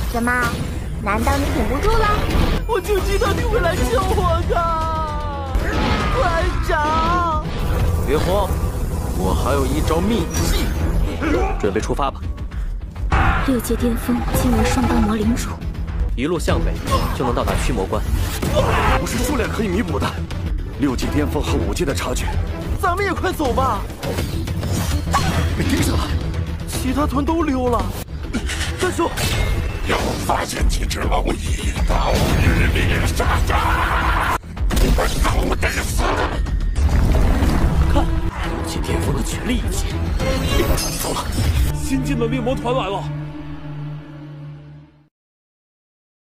怎么？难道你挺不住了？ 我就知道你会来救我的，团长！ 别慌，我还有一招秘技，准备出发吧。 6阶巅峰竟为双刀魔领主， 一路向北就能到达驱魔关。 不是数量可以弥补的，6阶巅峰和5阶的差距。 咱们也快走吧！ 被盯上了， 其他团都溜了。站住！ 要发现几只蝼蚁，到日猎杀他，你们都得死！ 看，6阶巅峰的全力一击。 走了， 新进的猎魔团来了。